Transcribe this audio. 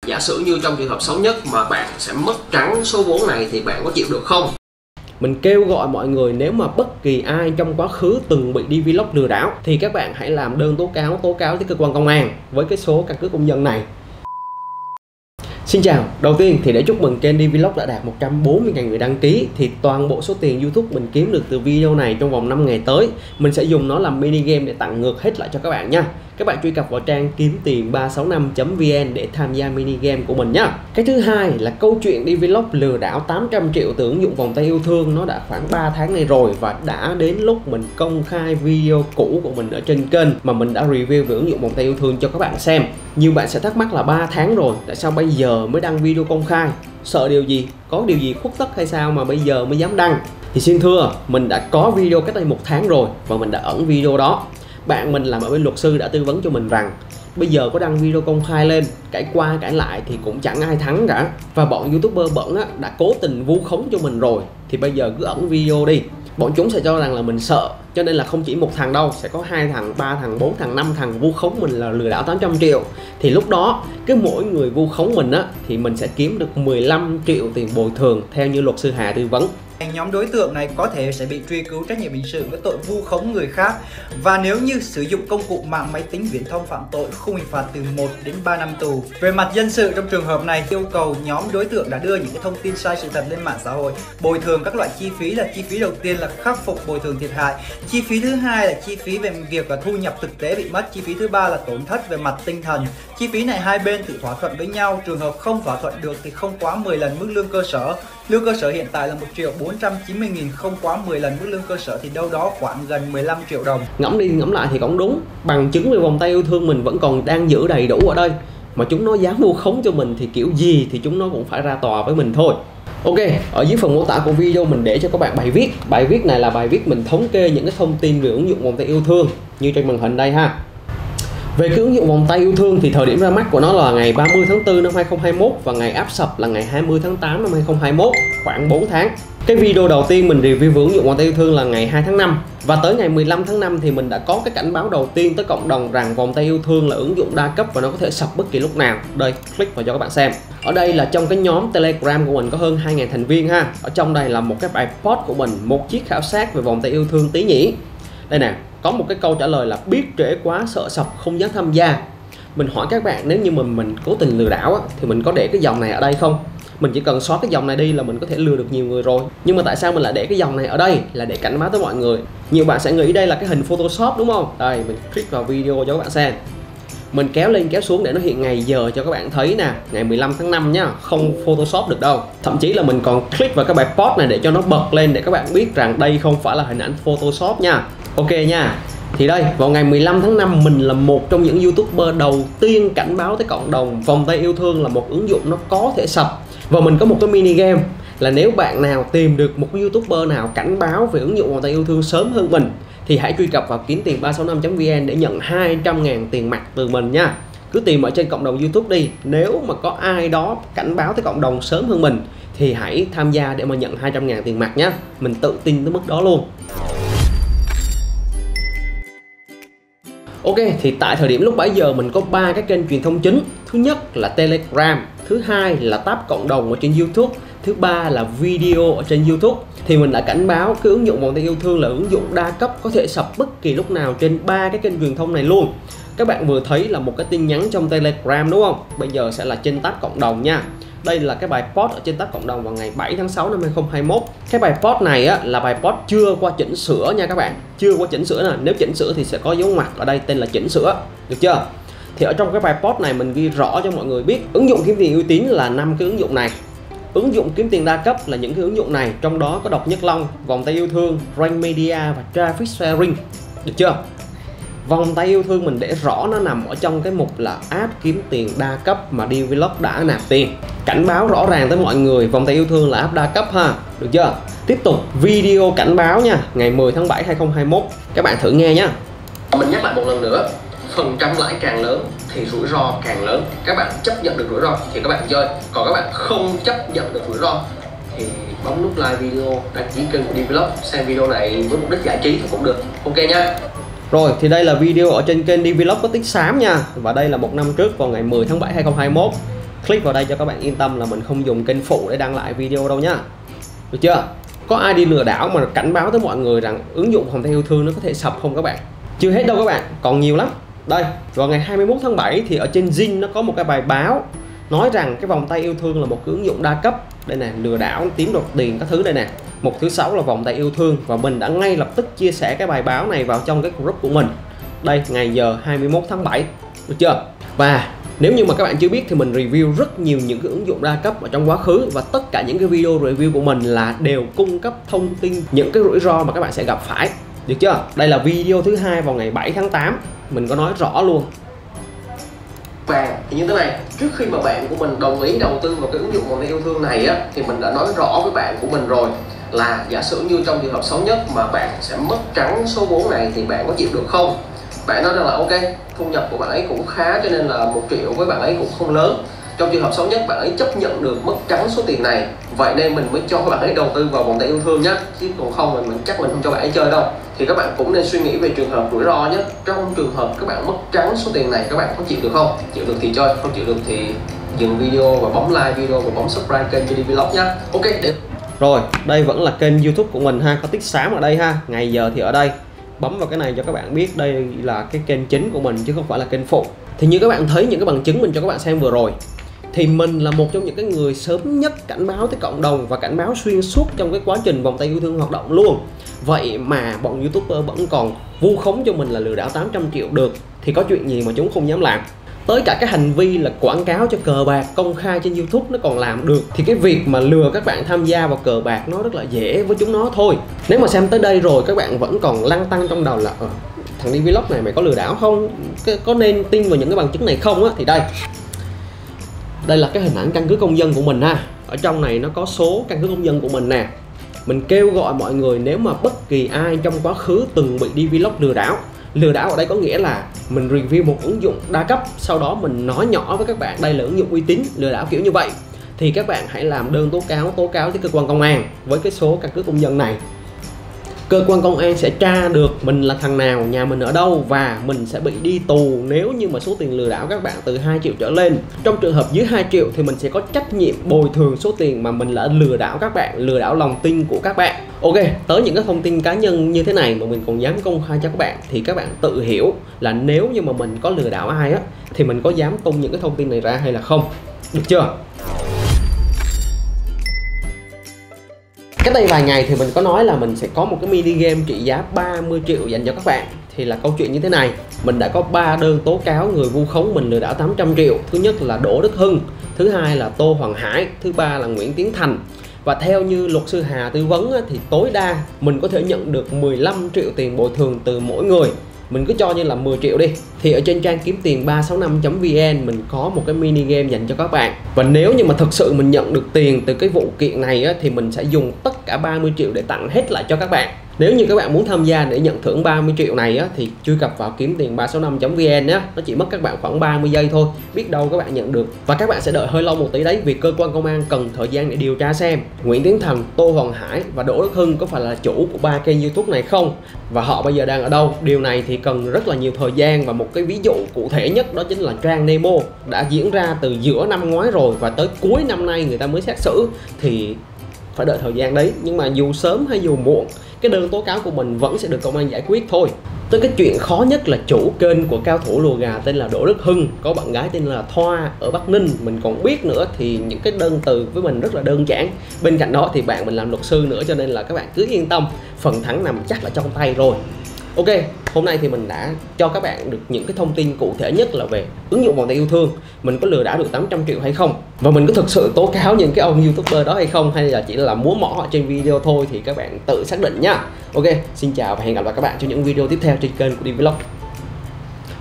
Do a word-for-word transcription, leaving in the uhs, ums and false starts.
Giả sử như trong trường hợp xấu nhất mà bạn sẽ mất trắng số vốn này thì bạn có chịu được không? Mình kêu gọi mọi người, nếu mà bất kỳ ai trong quá khứ từng bị đê vê log lừa đảo thì các bạn hãy làm đơn tố cáo tố cáo tới cơ quan công an với cái số căn cước công dân này. Xin chào, đầu tiên thì để chúc mừng kênh đê vê log đã đạt một trăm bốn mươi nghìn người đăng ký. Thì toàn bộ số tiền YouTube mình kiếm được từ video này trong vòng năm ngày tới, mình sẽ dùng nó làm mini game để tặng ngược hết lại cho các bạn nha. Các bạn truy cập vào trang kiếm tiền ba sáu năm chấm vn để tham gia mini game của mình nhá. Cái thứ hai là câu chuyện đê vê log lừa đảo tám trăm triệu từ ứng dụng vòng tay yêu thương nó đã khoảng ba tháng nay rồi, và đã đến lúc mình công khai video cũ của mình ở trên kênh mà mình đã review về ứng dụng vòng tay yêu thương cho các bạn xem. Nhiều bạn sẽ thắc mắc là ba tháng rồi, tại sao bây giờ mới đăng video công khai? Sợ điều gì? Có điều gì khuất tất hay sao mà bây giờ mới dám đăng? Thì xin thưa, mình đã có video cách đây một tháng rồi và mình đã ẩn video đó. Bạn mình làm ở bên luật sư đã tư vấn cho mình rằng bây giờ có đăng video công khai lên, cãi qua cãi lại thì cũng chẳng ai thắng cả. Và bọn YouTuber bẩn á, đã cố tình vu khống cho mình rồi, thì bây giờ cứ ẩn video đi. Bọn chúng sẽ cho rằng là mình sợ, cho nên là không chỉ một thằng đâu, sẽ có hai thằng, ba thằng, bốn thằng, năm thằng vu khống mình là lừa đảo tám trăm triệu. Thì lúc đó, cứ mỗi người vu khống mình á, thì mình sẽ kiếm được mười lăm triệu tiền bồi thường theo như luật sư Hà tư vấn. Nhóm đối tượng này có thể sẽ bị truy cứu trách nhiệm hình sự với tội vu khống người khác, và nếu như sử dụng công cụ mạng máy tính viễn thông phạm tội, khung hình phạt từ một đến ba năm tù. Về mặt dân sự, trong trường hợp này yêu cầu nhóm đối tượng đã đưa những cái thông tin sai sự thật lên mạng xã hội, bồi thường các loại chi phí. Là chi phí đầu tiên là khắc phục bồi thường thiệt hại, chi phí thứ hai là chi phí về việc là thu nhập thực tế bị mất, chi phí thứ ba là tổn thất về mặt tinh thần. Chi phí này hai bên tự thỏa thuận với nhau, trường hợp không thỏa thuận được thì không quá mười lần mức lương cơ sở. Lương cơ sở hiện tại là một triệu bốn trăm chín mươi nghìn, không quá mười lần mức lương cơ sở thì đâu đó khoảng gần mười lăm triệu đồng. Ngẫm đi ngẫm lại thì cũng đúng, bằng chứng về vòng tay yêu thương mình vẫn còn đang giữ đầy đủ ở đây, mà chúng nó dám vu khống cho mình thì kiểu gì thì chúng nó cũng phải ra tòa với mình thôi. Ok, ở dưới phần mô tả của video mình để cho các bạn bài viết. Bài viết này là bài viết mình thống kê những cái thông tin về ứng dụng vòng tay yêu thương như trên màn hình đây ha. Về cái ứng dụng vòng tay yêu thương thì thời điểm ra mắt của nó là ngày ba mươi tháng tư năm hai nghìn không trăm hai mươi mốt và ngày áp sập là ngày hai mươi tháng tám năm hai nghìn không trăm hai mươi mốt, khoảng bốn tháng. Cái video đầu tiên mình review về ứng dụng vòng tay yêu thương là ngày hai tháng năm, và tới ngày mười lăm tháng năm thì mình đã có cái cảnh báo đầu tiên tới cộng đồng rằng vòng tay yêu thương là ứng dụng đa cấp và nó có thể sập bất kỳ lúc nào. Đây, click vào cho các bạn xem. Ở đây là trong cái nhóm Telegram của mình có hơn hai nghìn thành viên ha. Ở trong đây là một cái bài post của mình, một chiếc khảo sát về vòng tay yêu thương tí nhỉ. Đây nè, có một cái câu trả lời là biết trễ quá sợ sập không dám tham gia. Mình hỏi các bạn, nếu như mình mình cố tình lừa đảo á, thì mình có để cái dòng này ở đây không? Mình chỉ cần xóa cái dòng này đi là mình có thể lừa được nhiều người rồi. Nhưng mà tại sao mình lại để cái dòng này ở đây? Là để cảnh báo tới mọi người. Nhiều bạn sẽ nghĩ đây là cái hình Photoshop đúng không? Đây, mình click vào video cho các bạn xem. Mình kéo lên kéo xuống để nó hiện ngày giờ cho các bạn thấy nè. Ngày mười lăm tháng năm nhá, không Photoshop được đâu. Thậm chí là mình còn click vào cái bài post này để cho nó bật lên để các bạn biết rằng đây không phải là hình ảnh Photoshop nha. Ok nha. Thì đây, vào ngày mười lăm tháng năm mình là một trong những YouTuber đầu tiên cảnh báo tới cộng đồng vòng tay yêu thương là một ứng dụng nó có thể sập. Và mình có một cái mini game là nếu bạn nào tìm được một YouTuber nào cảnh báo về ứng dụng vòng tay yêu thương sớm hơn mình thì hãy truy cập vào kiếm tiền ba sáu năm chấm vn để nhận hai trăm ngàn tiền mặt từ mình nha. Cứ tìm ở trên cộng đồng YouTube đi, nếu mà có ai đó cảnh báo tới cộng đồng sớm hơn mình thì hãy tham gia để mà nhận hai trăm ngàn tiền mặt nhé. Mình tự tin tới mức đó luôn. Ok, thì tại thời điểm lúc bấy giờ mình có ba cái kênh truyền thông chính. Thứ nhất là Telegram, thứ hai là tab cộng đồng ở trên YouTube, thứ ba là video ở trên YouTube. Thì mình đã cảnh báo cái ứng dụng vòng tay yêu thương là ứng dụng đa cấp có thể sập bất kỳ lúc nào trên ba cái kênh truyền thông này luôn. Các bạn vừa thấy là một cái tin nhắn trong Telegram đúng không? Bây giờ sẽ là trên tab cộng đồng nha. Đây là cái bài post ở trên tab cộng đồng vào ngày bảy tháng sáu năm hai nghìn không trăm hai mươi mốt. Cái bài post này á, là bài post chưa qua chỉnh sửa nha các bạn. Chưa qua chỉnh sửa nè. Nếu chỉnh sửa thì sẽ có dấu ngoặc ở đây tên là chỉnh sửa. Được chưa? Thì ở trong cái bài post này mình ghi rõ cho mọi người biết ứng dụng kiếm tiền uy tín là năm cái ứng dụng này. Ứng dụng kiếm tiền đa cấp là những cái ứng dụng này, trong đó có Độc Nhất Long, vòng tay yêu thương, Rank Media và Traffic Sharing. Được chưa? Vòng tay yêu thương mình để rõ nó nằm ở trong cái mục là app kiếm tiền đa cấp mà đê vê log đã nạp tiền. Cảnh báo rõ ràng tới mọi người vòng tay yêu thương là app đa cấp ha. Được chưa? Tiếp tục video cảnh báo nha, ngày mười tháng bảy hai nghìn không trăm hai mươi mốt. Các bạn thử nghe nhá. Mình nhắc lại một lần nữa, phần trăm lãi càng lớn thì rủi ro càng lớn. Các bạn chấp nhận được rủi ro thì các bạn chơi, còn các bạn không chấp nhận được rủi ro thì bấm nút like video, đăng ký kênh của đê vê log, xem video này với mục đích giải trí thì cũng được. Ok nha. Rồi thì đây là video ở trên kênh đê vê log có tích xám nha. Và đây là một năm trước vào ngày mười tháng bảy hai nghìn không trăm hai mươi mốt. click vào đây cho các bạn yên tâm là mình không dùng kênh phụ để đăng lại video đâu nhá. Được chưa? Có ai đi lừa đảo mà cảnh báo tới mọi người rằng ứng dụng vòng tay yêu thương nó có thể sập không các bạn? Chưa hết đâu các bạn, còn nhiều lắm. Đây, vào ngày hai mươi mốt tháng bảy thì ở trên Zing nó có một cái bài báo nói rằng cái vòng tay yêu thương là một cái ứng dụng đa cấp. Đây nè, lừa đảo, kiếm được tiền các thứ đây nè. Một thứ sáu là vòng tay yêu thương, và mình đã ngay lập tức chia sẻ cái bài báo này vào trong cái group của mình. Đây, ngày giờ hai mươi mốt tháng bảy. Được chưa? Và nếu như mà các bạn chưa biết thì mình review rất nhiều những cái ứng dụng đa cấp ở trong quá khứ, và tất cả những cái video review của mình là đều cung cấp thông tin những cái rủi ro mà các bạn sẽ gặp phải. Được chưa? Đây là video thứ hai vào ngày bảy tháng tám, mình có nói rõ luôn. Và thì như thế này, trước khi mà bạn của mình đồng ý đầu tư vào cái ứng dụng vòng tay yêu thương này á, thì mình đã nói rõ với bạn của mình rồi là giả sử như trong trường hợp xấu nhất mà bạn sẽ mất trắng số vốn này thì bạn có chịu được không? Bạn nói rằng là ok, thu nhập của bạn ấy cũng khá cho nên là một triệu với bạn ấy cũng không lớn. Trong trường hợp xấu nhất bạn ấy chấp nhận được mất trắng số tiền này, vậy nên mình mới cho bạn ấy đầu tư vào vòng tay yêu thương nhé, chứ còn không thì mình chắc mình không cho bạn ấy chơi đâu. Thì các bạn cũng nên suy nghĩ về trường hợp rủi ro nhé. Trong trường hợp các bạn mất trắng số tiền này, các bạn có chịu được không? Chịu được thì chơi, không chịu được thì dừng video và bấm like video và bấm subscribe kênh gi đê Vlog nhé. Ok, để... Rồi, đây vẫn là kênh YouTube của mình ha, có tích xám ở đây ha, ngày giờ thì ở đây. Bấm vào cái này cho các bạn biết đây là cái kênh chính của mình chứ không phải là kênh phụ. Thì như các bạn thấy những cái bằng chứng mình cho các bạn xem vừa rồi, thì mình là một trong những cái người sớm nhất cảnh báo tới cộng đồng và cảnh báo xuyên suốt trong cái quá trình vòng tay yêu thương hoạt động luôn. Vậy mà bọn YouTuber vẫn còn vu khống cho mình là lừa đảo tám trăm triệu được, thì có chuyện gì mà chúng không dám làm. Tới cả cái hành vi là quảng cáo cho cờ bạc công khai trên YouTube nó còn làm được, thì cái việc mà lừa các bạn tham gia vào cờ bạc nó rất là dễ với chúng nó thôi. Nếu mà xem tới đây rồi các bạn vẫn còn lăn tăn trong đầu là ờ, thằng đi vlog này mày có lừa đảo không, có nên tin vào những cái bằng chứng này không á, thì đây đây là cái hình ảnh căn cước công dân của mình ha. Ở trong này nó có số căn cước công dân của mình nè. Mình kêu gọi mọi người, nếu mà bất kỳ ai trong quá khứ từng bị đi vlog lừa đảo, lừa đảo ở đây có nghĩa là mình review một ứng dụng đa cấp, sau đó mình nói nhỏ với các bạn đây là ứng dụng uy tín, lừa đảo kiểu như vậy, thì các bạn hãy làm đơn tố cáo tố cáo tới cơ quan công an với cái số căn cước công dân này. Cơ quan công an sẽ tra được mình là thằng nào, nhà mình ở đâu, và mình sẽ bị đi tù nếu như mà số tiền lừa đảo các bạn từ hai triệu trở lên. Trong trường hợp dưới hai triệu thì mình sẽ có trách nhiệm bồi thường số tiền mà mình đã lừa đảo các bạn, lừa đảo lòng tin của các bạn. Ok, tới những cái thông tin cá nhân như thế này mà mình còn dám công khai cho các bạn, thì các bạn tự hiểu là nếu như mà mình có lừa đảo ai á thì mình có dám tung những cái thông tin này ra hay là không. Được chưa? Cách đây vài ngày thì mình có nói là mình sẽ có một cái mini game trị giá ba mươi triệu dành cho các bạn. Thì là câu chuyện như thế này, mình đã có ba đơn tố cáo người vu khống mình lừa đảo tám trăm triệu. Thứ nhất là Đỗ Đức Hưng, thứ hai là Tô Hoàng Hải, thứ ba là Nguyễn Tiến Thành. Và theo như luật sư Hà tư vấn thì tối đa mình có thể nhận được mười lăm triệu tiền bồi thường từ mỗi người. Mình cứ cho như là mười triệu đi. Thì ở trên trang kiếm tiền ba sáu năm chấm vn mình có một cái mini game dành cho các bạn. Và nếu như mà thực sự mình nhận được tiền từ cái vụ kiện này á, thì mình sẽ dùng tất cả ba mươi triệu để tặng hết lại cho các bạn. Nếu như các bạn muốn tham gia để nhận thưởng ba mươi triệu này á, thì truy cập vào kiếm tiền ba sáu năm chấm vn á, nó chỉ mất các bạn khoảng ba mươi giây thôi, biết đâu các bạn nhận được. Và các bạn sẽ đợi hơi lâu một tí đấy, vì cơ quan công an cần thời gian để điều tra xem Nguyễn Tiến Thành, Tô Hoàng Hải và Đỗ Đức Hưng có phải là chủ của ba kênh YouTube này không, và họ bây giờ đang ở đâu. Điều này thì cần rất là nhiều thời gian, và một cái ví dụ cụ thể nhất đó chính là Trang Nemo đã diễn ra từ giữa năm ngoái rồi, và tới cuối năm nay người ta mới xét xử, thì phải đợi thời gian đấy. Nhưng mà dù sớm hay dù muộn, cái đơn tố cáo của mình vẫn sẽ được công an giải quyết thôi. Tới cái chuyện khó nhất là chủ kênh của cao thủ lùa gà tên là Đỗ Đức Hưng có bạn gái tên là Thoa ở Bắc Ninh, mình còn biết nữa, thì những cái đơn từ với mình rất là đơn giản. Bên cạnh đó thì bạn mình làm luật sư nữa, cho nên là các bạn cứ yên tâm, phần thắng nằm chắc là trong tay rồi. Ok, hôm nay thì mình đã cho các bạn được những cái thông tin cụ thể nhất là về ứng dụng vòng tay yêu thương, mình có lừa đảo được tám trăm triệu hay không, và mình có thực sự tố cáo những cái ông YouTuber đó hay không, hay là chỉ là múa mỏ ở trên video thôi, thì các bạn tự xác định nhá. Ok, xin chào và hẹn gặp lại các bạn trong những video tiếp theo trên kênh của đi vlog.